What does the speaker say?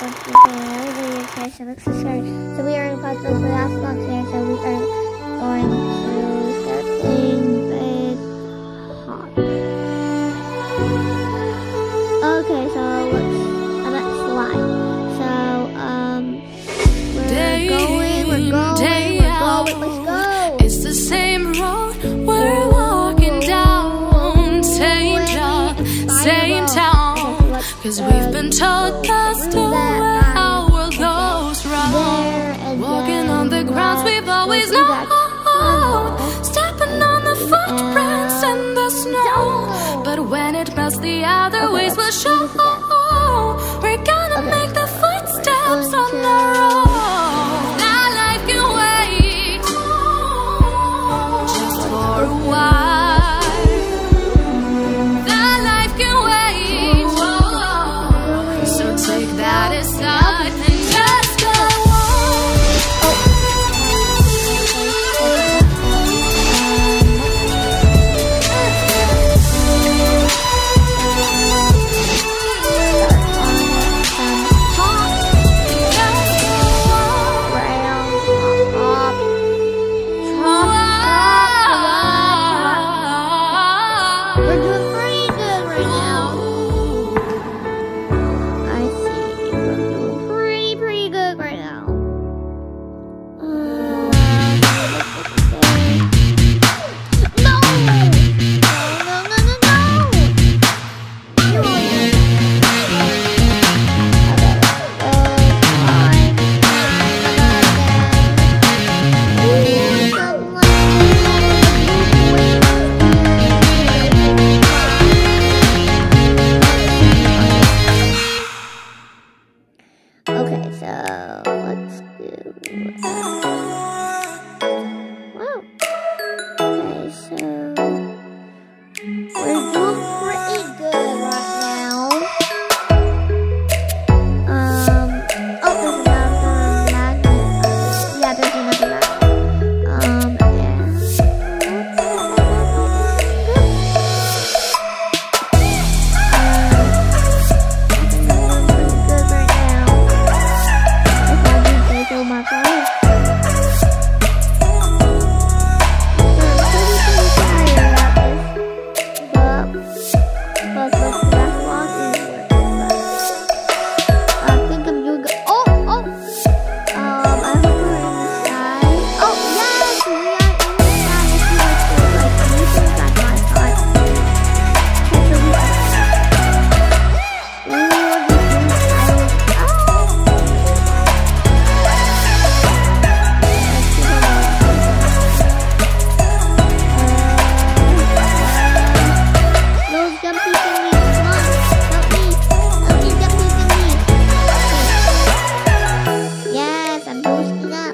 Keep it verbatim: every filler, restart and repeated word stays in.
want to play another video today, so let's start. So we are in Fuzz Bugs Fuzzathlon today, so we are going to start playing with Hot. Okay, so let's uh, let's slide. So um we're day going, we're going, day we're going, let's go. It's the same road we're walking down, same job, same town. Cause we've been told that's the way our world goes round. Walking on the grounds we've always known, stepping on the footprints in the snow. But when it melts, the other ways will show. We're gonna make the footsteps on the road. Now life can wait just for a while. That aside and just go Yes, I'm posting up.